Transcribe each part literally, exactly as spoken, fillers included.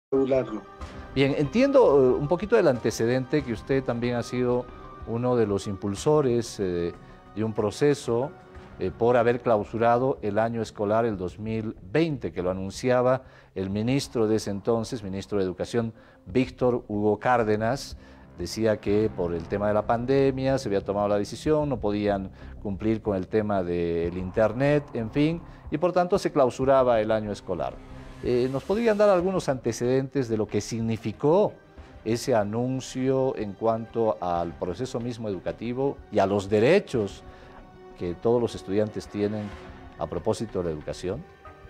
regularlo. Bien, entiendo uh, un poquito del antecedente que usted también ha sido uno de los impulsores eh, de un proceso eh, por haber clausurado el año escolar el dos mil veinte, que lo anunciaba el ministro de ese entonces, ministro de Educación, Víctor Hugo Cárdenas. Decía que por el tema de la pandemia se había tomado la decisión, no podían cumplir con el tema del internet, en fin, y por tanto se clausuraba el año escolar. Eh, ¿Nos podrían dar algunos antecedentes de lo que significó ese anuncio en cuanto al proceso mismo educativo y a los derechos que todos los estudiantes tienen a propósito de la educación?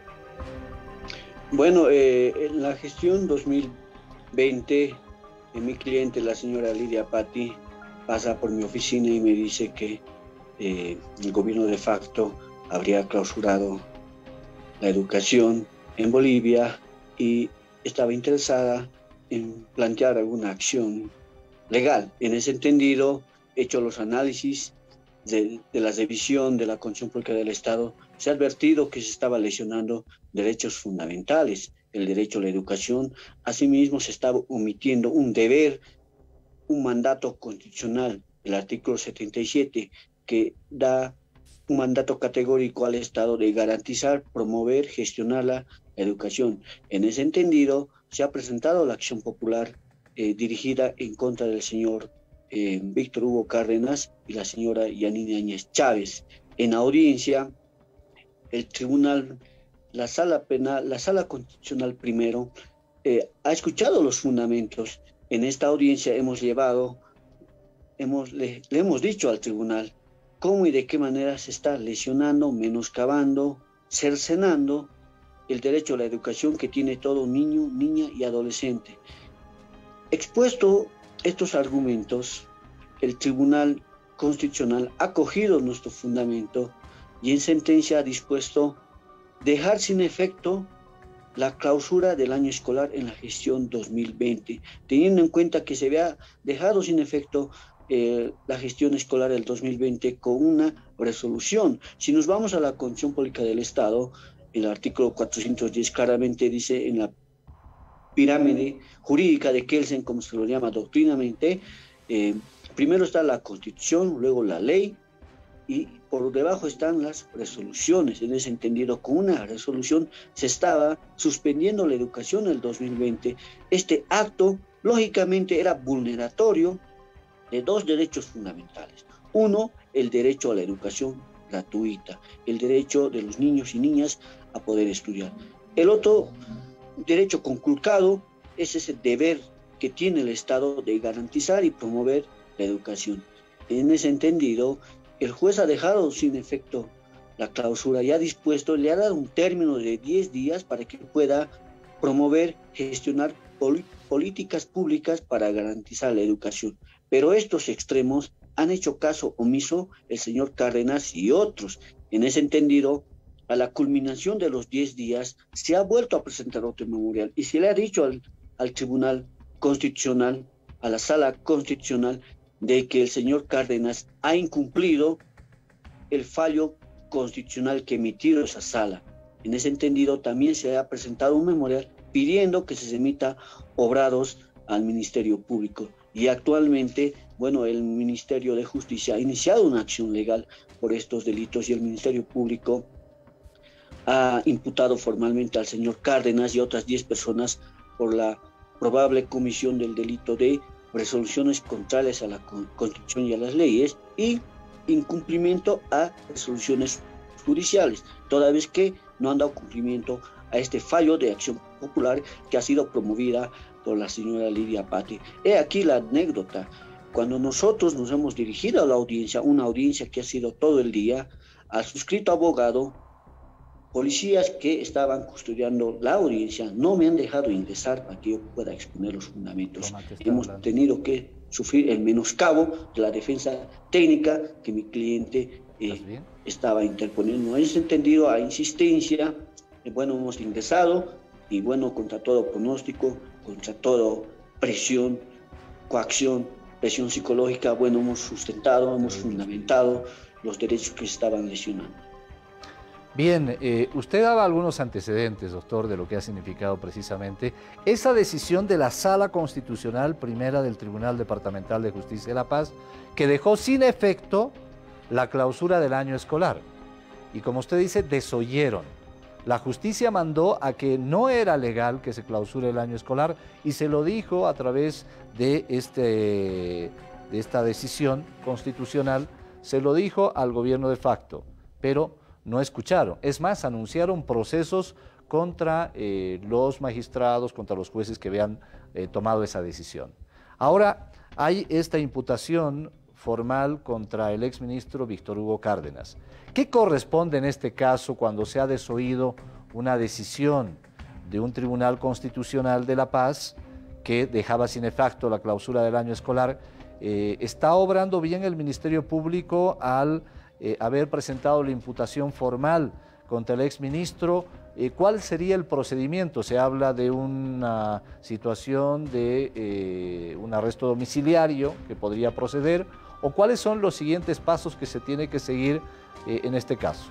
Bueno, eh, en la gestión dos mil veinte, eh, mi cliente, la señora Lidia Patti, pasa por mi oficina y me dice que eh, el gobierno de facto habría clausurado la educación en Bolivia y estaba interesada en plantear alguna acción legal. En ese entendido, hecho los análisis de, de la revisión de la Constitución Política del Estado, se ha advertido que se estaba lesionando derechos fundamentales, el derecho a la educación. Asimismo, se estaba omitiendo un deber, un mandato constitucional, el artículo setenta y siete, que da un mandato categórico al Estado de garantizar, promover, gestionar la educación. En ese entendido, se ha presentado la acción popular eh, dirigida en contra del señor eh, Víctor Hugo Cárdenas y la señora Yanine Áñez Chávez. En audiencia, el tribunal, la sala penal, la sala constitucional primero, eh, ha escuchado los fundamentos. En esta audiencia hemos llevado, hemos, le, le hemos dicho al tribunal cómo y de qué manera se está lesionando, menoscabando, cercenando el derecho a la educación que tiene todo niño, niña y adolescente. Expuesto estos argumentos, el Tribunal Constitucional ha acogido nuestro fundamento y en sentencia ha dispuesto dejar sin efecto la clausura del año escolar en la gestión dos mil veinte, teniendo en cuenta que se había dejado sin efecto eh, la gestión escolar del dos mil veinte con una resolución. Si nos vamos a la Constitución Política del Estado, el artículo cuatrocientos diez claramente dice en la pirámide jurídica de Kelsen, como se lo llama doctrinamente, eh, primero está la Constitución, luego la ley, y por debajo están las resoluciones. En ese entendido, con una resolución se estaba suspendiendo la educación en el dos mil veinte. Este acto, lógicamente, era vulneratorio de dos derechos fundamentales. Uno, el derecho a la educación gratuita, el derecho de los niños y niñas a poder estudiar. El otro derecho conculcado es ese deber que tiene el Estado de garantizar y promover la educación. En ese entendido, el juez ha dejado sin efecto la clausura y ha dispuesto, le ha dado un término de diez días para que pueda promover, gestionar políticas públicas para garantizar la educación. Pero estos extremos han hecho caso omiso el señor Cárdenas y otros. En ese entendido, a la culminación de los diez días, se ha vuelto a presentar otro memorial y se le ha dicho al, al Tribunal Constitucional, a la Sala Constitucional, de que el señor Cárdenas ha incumplido el fallo constitucional que emitió esa sala. En ese entendido, también se ha presentado un memorial pidiendo que se emita obrados al Ministerio Público. Y actualmente, bueno, el Ministerio de Justicia ha iniciado una acción legal por estos delitos y el Ministerio Público ha imputado formalmente al señor Cárdenas y a otras diez personas por la probable comisión del delito de resoluciones contrarias a la Constitución y a las leyes y incumplimiento a resoluciones judiciales, toda vez que no han dado cumplimiento a este fallo de acción popular que ha sido promovida por la señora Lidia Patti. He aquí la anécdota. Cuando nosotros nos hemos dirigido a la audiencia, una audiencia que ha sido todo el día, al suscrito abogado, policías que estaban custodiando la audiencia no me han dejado ingresar para que yo pueda exponer los fundamentos. Hemos hablando. tenido que sufrir el menoscabo de la defensa técnica que mi cliente eh, estaba interponiendo. En ese entendido, a insistencia, eh, bueno, hemos ingresado y bueno, contra todo pronóstico, contra toda presión, coacción, presión psicológica, bueno, hemos sustentado, hemos fundamentado los derechos que se estaban lesionando. Bien, eh, usted daba algunos antecedentes, doctor, de lo que ha significado precisamente esa decisión de la Sala Constitucional Primera del Tribunal Departamental de Justicia de La Paz, que dejó sin efecto la clausura del año escolar. Y como usted dice, desoyeron. La justicia mandó a que no era legal que se clausure el año escolar y se lo dijo a través de, este, de esta decisión constitucional, se lo dijo al gobierno de facto, pero no escucharon. Es más, anunciaron procesos contra eh, los magistrados, contra los jueces que habían eh, tomado esa decisión. Ahora hay esta imputación formal contra el exministro Víctor Hugo Cárdenas. ¿Qué corresponde en este caso cuando se ha desoído una decisión de un tribunal constitucional de La Paz que dejaba sin efecto la clausura del año escolar? Eh, ¿Está obrando bien el Ministerio Público al eh, haber presentado la imputación formal contra el exministro? Eh, ¿Cuál sería el procedimiento? Se habla de una situación de eh, un arresto domiciliario que podría proceder, ¿o cuáles son los siguientes pasos que se tiene que seguir eh, en este caso?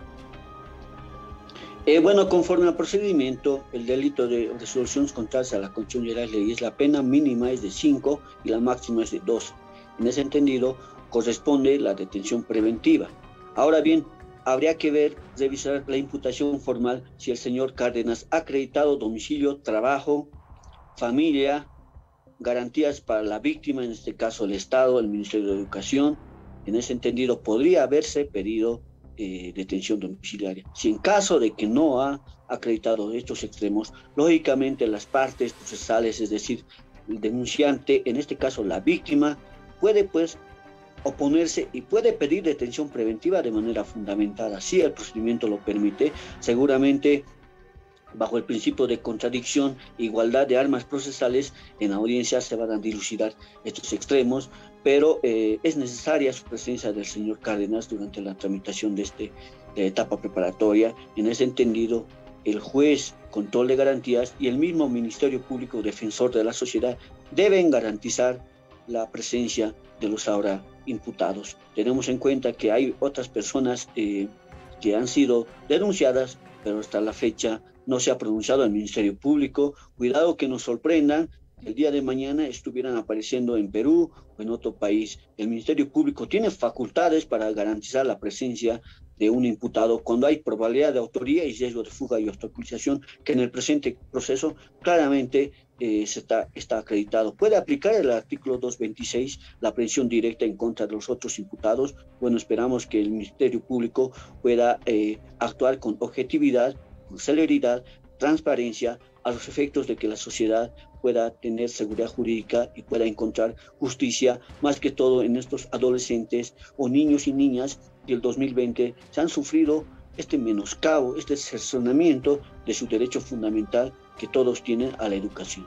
Eh, bueno, conforme al procedimiento, el delito de resoluciones contrarias a la Constitución y las leyes, la pena mínima es de cinco y la máxima es de doce. En ese entendido, corresponde la detención preventiva. Ahora bien, habría que ver, revisar la imputación formal si el señor Cárdenas ha acreditado domicilio, trabajo, familia, garantías para la víctima, en este caso el Estado, el Ministerio de Educación. En ese entendido, podría haberse pedido eh, detención domiciliaria. Si en caso de que no ha acreditado estos extremos, lógicamente las partes procesales, es decir, el denunciante, en este caso la víctima, puede pues oponerse y puede pedir detención preventiva de manera fundamentada. Si el procedimiento lo permite, seguramente bajo el principio de contradicción e igualdad de armas procesales, en audiencia se van a dilucidar estos extremos, pero eh, es necesaria su presencia del señor Cárdenas durante la tramitación de, este, de etapa preparatoria. En ese entendido, el juez, control de garantías y el mismo Ministerio Público Defensor de la Sociedad deben garantizar la presencia de los ahora imputados. Tenemos en cuenta que hay otras personas eh, que han sido denunciadas, pero hasta la fecha no se ha pronunciado el Ministerio Público. Cuidado que nos sorprendan, el día de mañana estuvieran apareciendo en Perú o en otro país. El Ministerio Público tiene facultades para garantizar la presencia de un imputado cuando hay probabilidad de autoría y riesgo de fuga y obstaculización, que en el presente proceso claramente eh, se está, está acreditado. Puede aplicar el artículo doscientos veintiséis, la aprehensión directa en contra de los otros imputados. Bueno, esperamos que el Ministerio Público pueda eh, actuar con objetividad, con celeridad, transparencia, a los efectos de que la sociedad pueda tener seguridad jurídica y pueda encontrar justicia, más que todo en estos adolescentes o niños y niñas que el dos mil veinte se han sufrido este menoscabo, este cercenamiento de su derecho fundamental que todos tienen a la educación.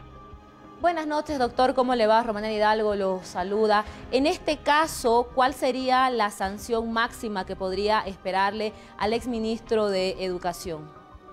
Buenas noches, doctor. ¿Cómo le va? Romanel Hidalgo lo saluda. En este caso, ¿cuál sería la sanción máxima que podría esperarle al exministro de Educación?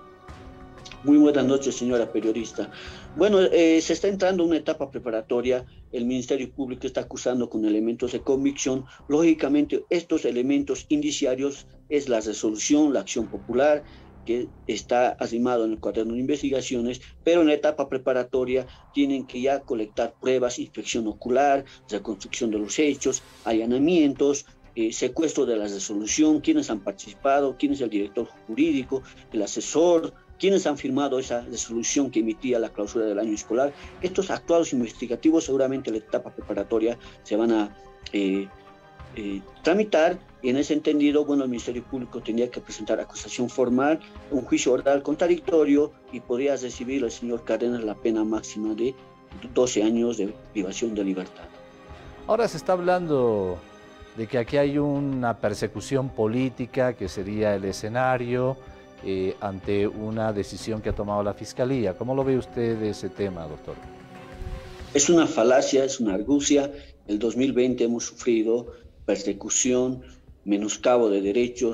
Muy buenas noches, señora periodista. Bueno, eh, se está entrando en una etapa preparatoria. El Ministerio Público está acusando con elementos de convicción. Lógicamente, estos elementos indiciarios es la resolución, la acción popular, que está arrimado en el cuaderno de investigaciones, pero en la etapa preparatoria tienen que ya colectar pruebas, inspección ocular, reconstrucción de los hechos, allanamientos, eh, secuestro de la resolución, quiénes han participado, quién es el director jurídico, el asesor, quiénes han firmado esa resolución que emitía la clausura del año escolar. Estos actuados investigativos seguramente en la etapa preparatoria se van a eh, eh, tramitar, y en ese entendido, bueno, el Ministerio Público tendría que presentar acusación formal, un juicio oral contradictorio, y podría recibir el señor Cárdenas la pena máxima de doce años de privación de libertad. Ahora se está hablando de que aquí hay una persecución política que sería el escenario Eh, ante una decisión que ha tomado la Fiscalía. ¿Cómo lo ve usted de ese tema, doctor? Es una falacia, es una argucia. El dos mil veinte hemos sufrido persecución, menoscabo de derechos,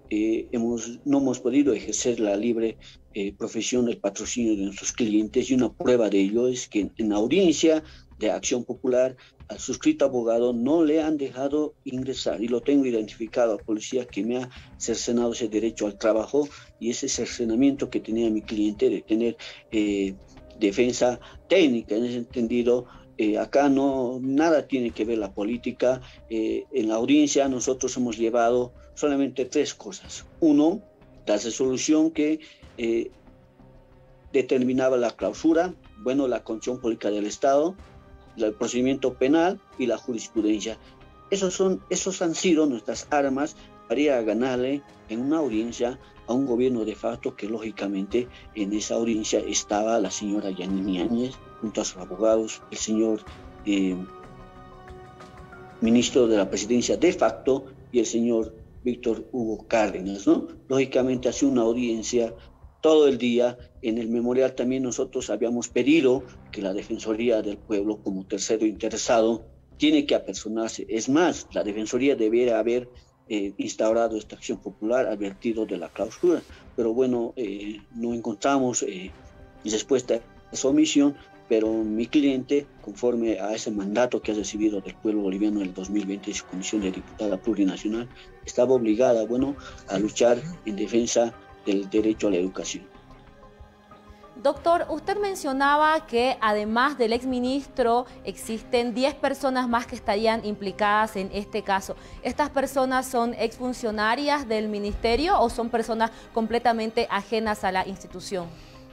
eh, hemos, no hemos podido ejercer la libre eh, profesión del patrocinio de nuestros clientes, y una prueba de ello es que en la audiencia de Acción Popular al suscrito abogado no le han dejado ingresar, y lo tengo identificado a policía que me ha cercenado ese derecho al trabajo y ese cercenamiento que tenía mi cliente de tener eh, defensa técnica. En ese entendido, Eh, acá no, nada tiene que ver la política. Eh, en la audiencia nosotros hemos llevado solamente tres cosas. Uno, la resolución que eh, determinaba la clausura, bueno, la Constitución Política del Estado, el procedimiento penal y la jurisprudencia. Esos, son, esos han sido nuestras armas para ir a ganarle en una audiencia a un gobierno de facto que lógicamente en esa audiencia estaba la señora Yanine Áñez junto a sus abogados, el señor eh, ministro de la presidencia de facto y el señor Víctor Hugo Cárdenas, ¿no? Lógicamente hace una audiencia todo el día. En el memorial también nosotros habíamos pedido que la Defensoría del Pueblo como tercero interesado tiene que apersonarse. Es más, la Defensoría debiera haber eh, instaurado esta acción popular, advertido de la clausura, pero bueno, eh, no encontramos eh, respuesta a esa omisión. Pero mi cliente, conforme a ese mandato que ha recibido del pueblo boliviano en el dos mil veinte, su condición de diputada plurinacional, estaba obligada, bueno, a luchar en defensa del derecho a la educación. Doctor, usted mencionaba que además del exministro existen diez personas más que estarían implicadas en este caso. ¿Estas personas son exfuncionarias del ministerio o son personas completamente ajenas a la institución?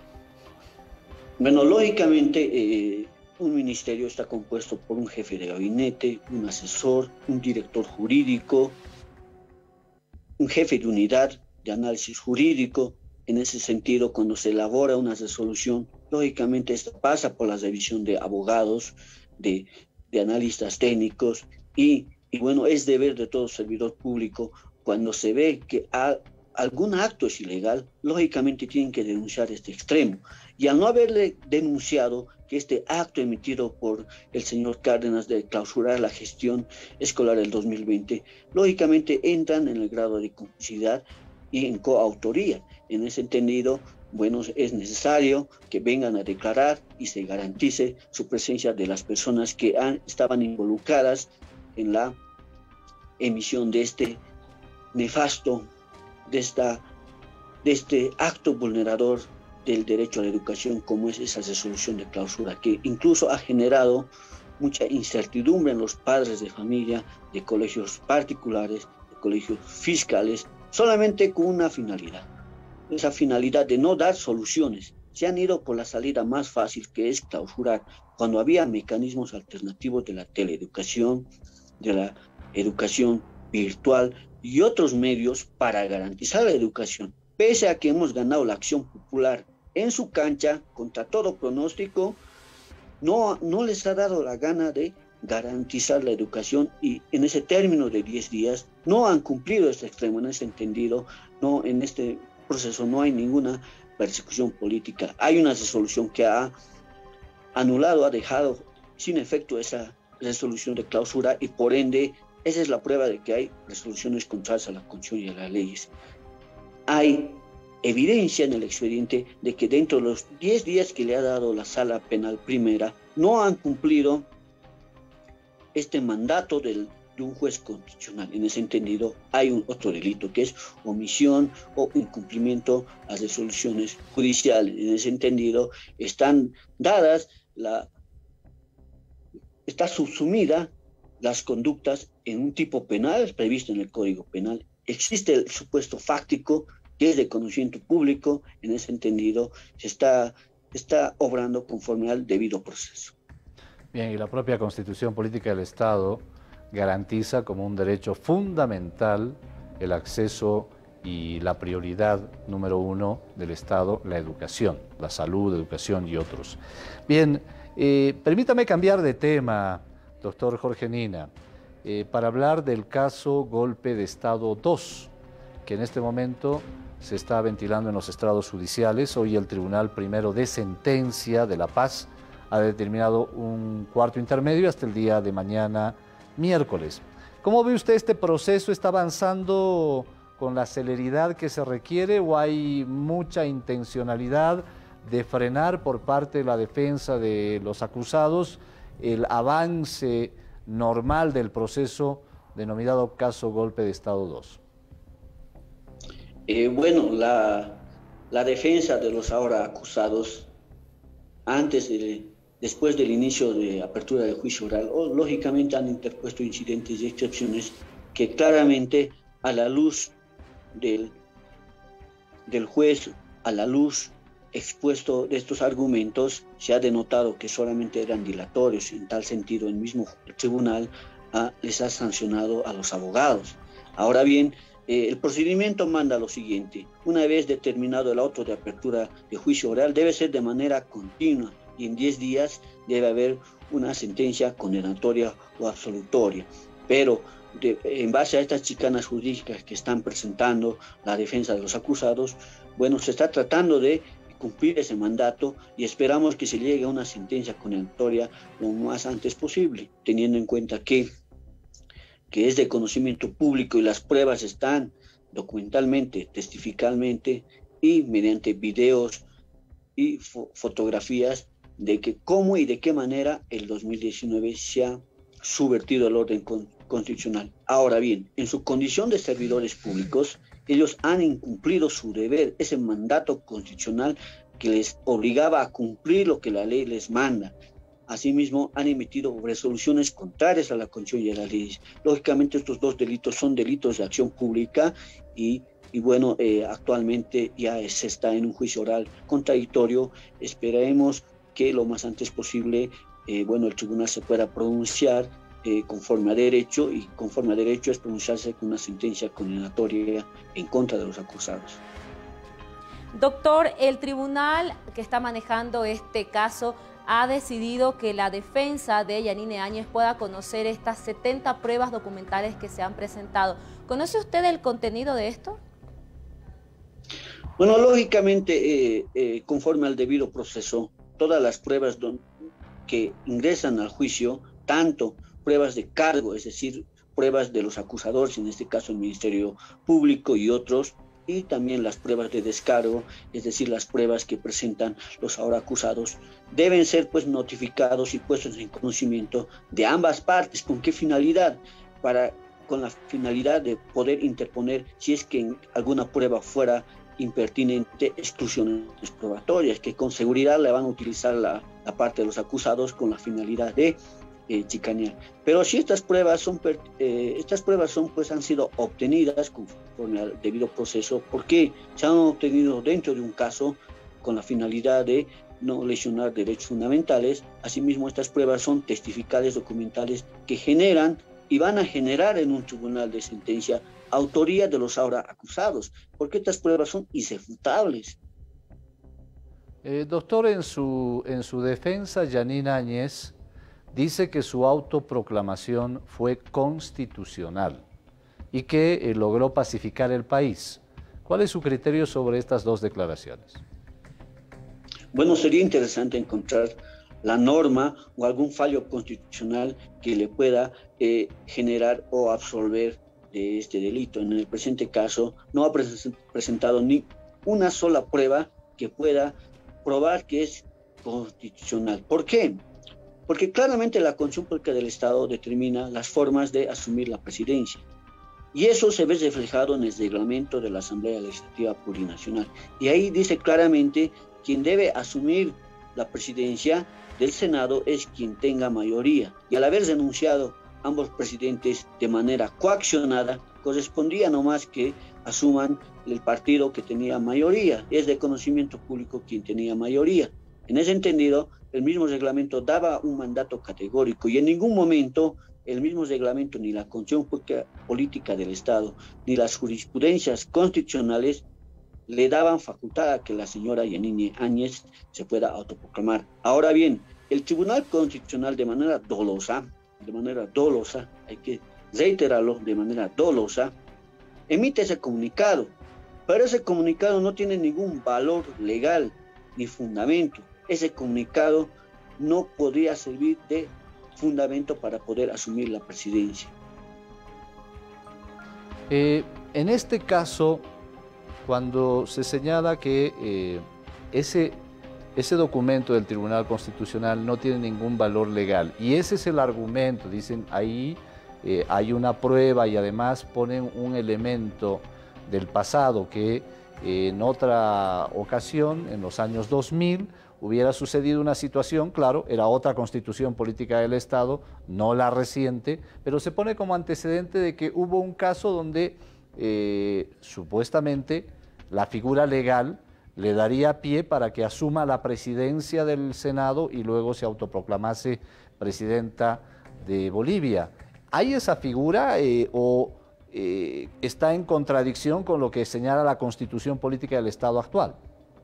Bueno, lógicamente eh, un ministerio está compuesto por un jefe de gabinete, un asesor, un director jurídico, un jefe de unidad de análisis jurídico. En ese sentido, cuando se elabora una resolución, lógicamente esto pasa por la revisión de abogados, de, de analistas técnicos y, y bueno, es deber de todo servidor público cuando se ve que ha, algún acto es ilegal, lógicamente tienen que denunciar este extremo. Y al no haberle denunciado que este acto emitido por el señor Cárdenas de clausurar la gestión escolar del dos mil veinte, lógicamente entran en el grado de complicidad y en coautoría. En ese entendido, bueno, es necesario que vengan a declarar y se garantice su presencia de las personas que han, estaban involucradas en la emisión de este nefasto, de, esta, de este acto vulnerador del derecho a la educación, como es esa resolución de clausura, que incluso ha generado mucha incertidumbre en los padres de familia, de colegios particulares, de colegios fiscales, solamente con una finalidad, esa finalidad de no dar soluciones. Se han ido por la salida más fácil, que es clausurar, cuando había mecanismos alternativos de la teleeducación, de la educación virtual y otros medios para garantizar la educación. Pese a que hemos ganado la acción popular en su cancha, contra todo pronóstico, no, no les ha dado la gana de garantizar la educación, y en ese término de diez días no han cumplido este extremo. En ese entendido, no, en este proceso no hay ninguna persecución política. Hay una resolución que ha anulado, ha dejado sin efecto esa resolución de clausura, y por ende esa es la prueba de que hay resoluciones contrarias a la Constitución y a las leyes. Hay evidencia en el expediente de que dentro de los diez días que le ha dado la Sala Penal Primera no han cumplido este mandato del, de un juez constitucional. En ese entendido hay un otro delito, que es omisión o incumplimiento a resoluciones judiciales. En ese entendido están dadas, la, está subsumida las conductas en un tipo penal previsto en el Código Penal. Existe el supuesto fáctico, que es de conocimiento público. En ese entendido se está, está obrando conforme al debido proceso. Bien, y la propia Constitución Política del Estado garantiza como un derecho fundamental el acceso y la prioridad número uno del Estado, la educación, la salud, educación y otros. Bien, eh, permítame cambiar de tema, doctor Jorge Nina, eh, para hablar del caso Golpe de Estado dos, que en este momento se está ventilando en los estrados judiciales. Hoy el Tribunal Primero de Sentencia de La Paz ha determinado un cuarto intermedio hasta el día de mañana, miércoles. ¿Cómo ve usted este proceso? ¿Está avanzando con la celeridad que se requiere o hay mucha intencionalidad de frenar por parte de la defensa de los acusados el avance normal del proceso denominado caso Golpe de Estado dos? Eh, bueno, la, la defensa de los ahora acusados, antes de, después del inicio de apertura del juicio oral, oh, lógicamente han interpuesto incidentes y excepciones que claramente a la luz del, del juez, a la luz expuesto de estos argumentos, se ha denotado que solamente eran dilatorios. En tal sentido, el mismo tribunal ah, les ha sancionado a los abogados. Ahora bien, eh, el procedimiento manda lo siguiente: una vez determinado el auto de apertura de juicio oral, debe ser de manera continua y en diez días debe haber una sentencia condenatoria o absolutoria. Pero de, en base a estas chicanas jurídicas que están presentando la defensa de los acusados, bueno, se está tratando de cumplir ese mandato y esperamos que se llegue a una sentencia condenatoria lo más antes posible, teniendo en cuenta que, que es de conocimiento público y las pruebas están documentalmente, testificalmente y mediante videos y fo fotografías de que cómo y de qué manera el dos mil diecinueve se ha subvertido el orden con constitucional. Ahora bien, en su condición de servidores públicos, ellos han incumplido su deber, ese mandato constitucional que les obligaba a cumplir lo que la ley les manda. Asimismo, han emitido resoluciones contrarias a la Constitución y a las leyes. Lógicamente, estos dos delitos son delitos de acción pública y, y bueno, eh, actualmente ya se está en un juicio oral contradictorio. Esperemos que lo más antes posible, eh, bueno, el tribunal se pueda pronunciar Eh, conforme a derecho, y conforme a derecho es pronunciarse con una sentencia condenatoria en contra de los acusados. Doctor, el tribunal que está manejando este caso ha decidido que la defensa de Yanine Áñez pueda conocer estas setenta pruebas documentales que se han presentado. ¿Conoce usted el contenido de esto? Bueno, lógicamente, eh, eh, conforme al debido proceso, todas las pruebas que ingresan al juicio, tanto pruebas de cargo, es decir, pruebas de los acusadores, en este caso el Ministerio Público y otros, y también las pruebas de descargo, es decir, las pruebas que presentan los ahora acusados, deben ser pues notificados y puestos en conocimiento de ambas partes. ¿Con qué finalidad? Para, con la finalidad de poder interponer, si es que en alguna prueba fuera impertinente, exclusiones probatorias, que con seguridad le van a utilizar la, la parte de los acusados con la finalidad de Eh, chicanear. Pero si estas pruebas son eh, estas pruebas son pues han sido obtenidas conforme al debido proceso, porque se han obtenido dentro de un caso con la finalidad de no lesionar derechos fundamentales. Asimismo, estas pruebas son testificales documentales que generan y van a generar en un tribunal de sentencia autoría de los ahora acusados, porque estas pruebas son irrefutables. Eh, doctor, en su, en su defensa, Yanine Áñez dice que su autoproclamación fue constitucional y que eh, logró pacificar el país. ¿Cuál es su criterio sobre estas dos declaraciones? Bueno, sería interesante encontrar la norma o algún fallo constitucional que le pueda eh, generar o absolver de este delito. En el presente caso, no ha pres presentado ni una sola prueba que pueda probar que es constitucional. ¿Por qué? Porque claramente la Constitución Política del Estado determina las formas de asumir la presidencia. Y eso se ve reflejado en el reglamento de la Asamblea Legislativa Plurinacional. Y ahí dice claramente quien debe asumir la presidencia del Senado es quien tenga mayoría. Y al haber renunciado ambos presidentes de manera coaccionada, correspondía nomás que asuman el partido que tenía mayoría. Es de conocimiento público quien tenía mayoría. En ese entendido, el mismo reglamento daba un mandato categórico y en ningún momento el mismo reglamento, ni la Constitución Política del Estado, ni las jurisprudencias constitucionales le daban facultad a que la señora Yanine Áñez se pueda autoproclamar. Ahora bien, el Tribunal Constitucional de manera dolosa, de manera dolosa, hay que reiterarlo, de manera dolosa, emite ese comunicado, pero ese comunicado no tiene ningún valor legal ni fundamento. Ese comunicado no podría servir de fundamento para poder asumir la presidencia. Eh, en este caso, cuando se señala que eh, ese, ese documento del Tribunal Constitucional no tiene ningún valor legal, y ese es el argumento, dicen ahí eh, hay una prueba y además ponen un elemento del pasado que eh, en otra ocasión, en los años dos mil, hubiera sucedido una situación, claro, era otra constitución política del Estado, no la reciente, pero se pone como antecedente de que hubo un caso donde eh, supuestamente la figura legal le daría pie para que asuma la presidencia del Senado y luego se autoproclamase presidenta de Bolivia. ¿Hay esa figura eh, o eh, está en contradicción con lo que señala la constitución política del Estado actual?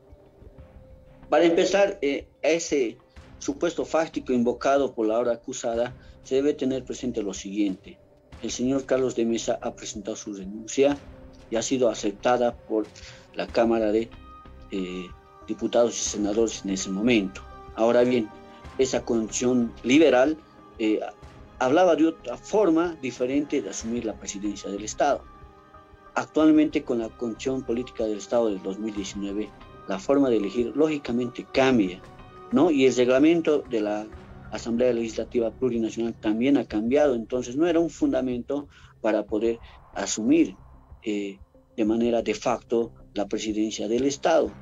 Para empezar, eh, ese supuesto fáctico invocado por la ahora acusada, se debe tener presente lo siguiente. El señor Carlos de Mesa ha presentado su renuncia y ha sido aceptada por la Cámara de eh, Diputados y Senadores en ese momento. Ahora bien, esa condición liberal eh, hablaba de otra forma diferente de asumir la presidencia del Estado. Actualmente, con la condición política del Estado del dos mil diecinueve, la forma de elegir lógicamente cambia, ¿no? Y el reglamento de la Asamblea Legislativa Plurinacional también ha cambiado, entonces no era un fundamento para poder asumir eh, de manera de facto la presidencia del Estado.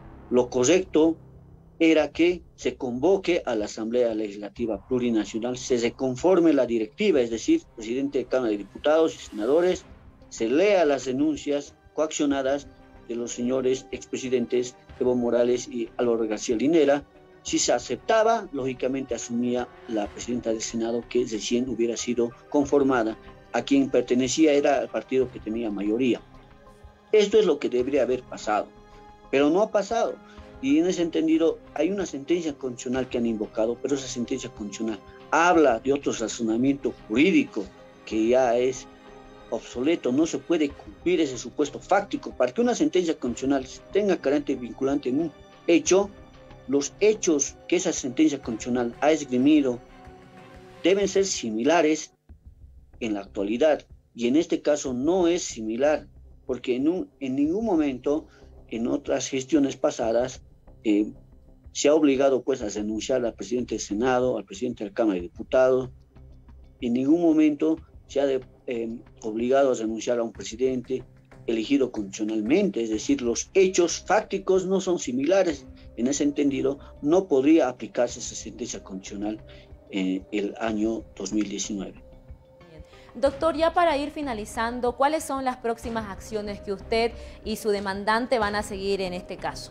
Lo correcto era que se convoque a la Asamblea Legislativa Plurinacional, se reconforme la directiva, es decir, presidente de Cámara de Diputados y Senadores, se lea las denuncias coaccionadas de los señores expresidentes Evo Morales y Álvaro García Linera. Si se aceptaba, lógicamente asumía la presidenta del Senado, que recién hubiera sido conformada. A quien pertenecía era el partido que tenía mayoría. Esto es lo que debería haber pasado, pero no ha pasado. Y en ese entendido hay una sentencia constitucional que han invocado, pero esa sentencia constitucional habla de otro razonamiento jurídico que ya es obsoleto. No se puede cumplir ese supuesto fáctico. Para que una sentencia constitucional tenga carácter vinculante en un hecho, los hechos que esa sentencia constitucional ha esgrimido deben ser similares en la actualidad, y en este caso no es similar, porque en, un, en ningún momento en otras gestiones pasadas eh, se ha obligado pues a renunciar al presidente del Senado, al presidente de la Cámara de Diputados. En ningún momento se ha de, eh, obligado a renunciar a un presidente elegido constitucionalmente, es decir, los hechos fácticos no son similares. En ese entendido, no podría aplicarse esa sentencia constitucional en el año dos mil diecinueve. Doctor, ya para ir finalizando, ¿cuáles son las próximas acciones que usted y su demandante van a seguir en este caso?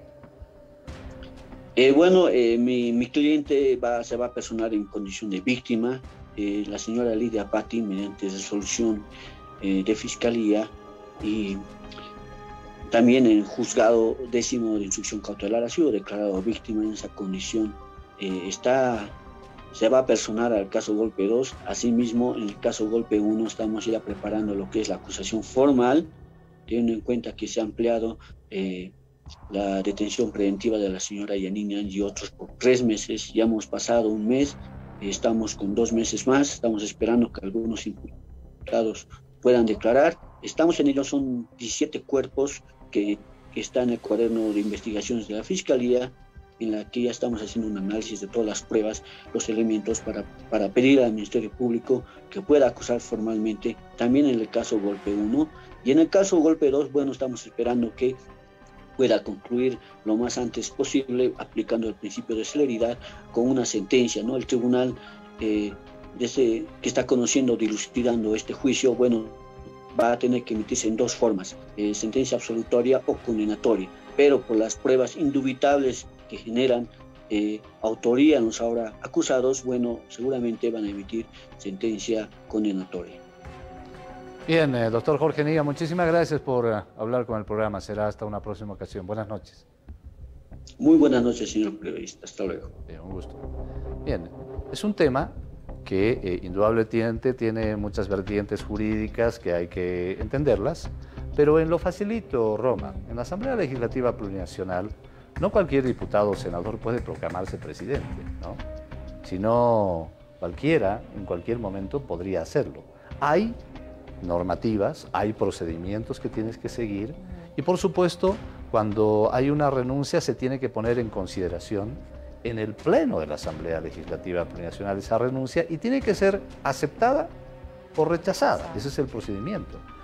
Eh, bueno, eh, mi, mi cliente va, se va a personar en condición de víctima. Eh, la señora Lidia Patti, mediante resolución eh, de fiscalía y también en juzgado décimo de instrucción cautelar, ha sido declarado víctima en esa condición. Eh, está... Se va a personar al caso Golpe dos. Asimismo, en el caso Golpe uno estamos ya preparando lo que es la acusación formal, teniendo en cuenta que se ha ampliado eh, la detención preventiva de la señora Yanine y otros por tres meses. Ya hemos pasado un mes, estamos con dos meses más, estamos esperando que algunos imputados puedan declarar. Estamos en ello, son diecisiete cuerpos que, que están en el cuaderno de investigaciones de la Fiscalía, en la que ya estamos haciendo un análisis de todas las pruebas, los elementos para, para pedir al Ministerio Público que pueda acusar formalmente, también en el caso Golpe uno. Y en el caso Golpe dos, bueno, estamos esperando que pueda concluir lo más antes posible, aplicando el principio de celeridad, con una sentencia, ¿no? El tribunal eh, desde que está conociendo, dilucidando este juicio, bueno, va a tener que emitirse en dos formas, eh, sentencia absolutoria o condenatoria, pero por las pruebas indubitables que generan eh, autoría en los ahora acusados, bueno, seguramente van a emitir sentencia condenatoria. Bien, eh, doctor Jorge Niga, muchísimas gracias por uh, hablar con el programa. Será hasta una próxima ocasión. Buenas noches. Muy buenas noches, señor periodista. Hasta luego. Bien, un gusto. Bien, es un tema que eh, indudablemente tiene muchas vertientes jurídicas que hay que entenderlas, pero en lo facilito, Roma, en la Asamblea Legislativa Plurinacional, no cualquier diputado o senador puede proclamarse presidente, ¿no? Sino cualquiera, en cualquier momento, podría hacerlo. Hay normativas, hay procedimientos que tienes que seguir y por supuesto cuando hay una renuncia se tiene que poner en consideración en el pleno de la Asamblea Legislativa Plurinacional esa renuncia y tiene que ser aceptada o rechazada. Ese es el procedimiento.